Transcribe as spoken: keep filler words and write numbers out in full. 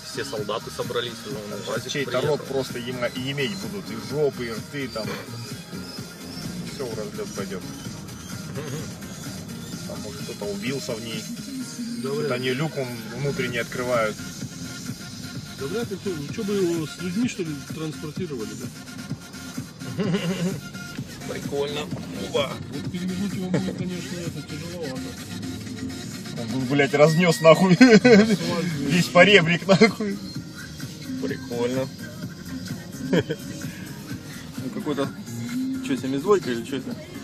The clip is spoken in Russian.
все солдаты собрались. Чей-то рот просто иметь будут. И жопы, и рты там. Все в разлет пойдет. Там может кто-то убился в ней. Да, тут они люк внутренний открывают. Да вряд ли, что бы его с людьми что ли транспортировали, да? Прикольно. Оба. Вот перевернуть его будет, конечно, это тяжеловато. Он бы, блядь, разнес нахуй. Весь поребрик нахуй. Прикольно. Ну какой-то... Что, семидвойка или что это?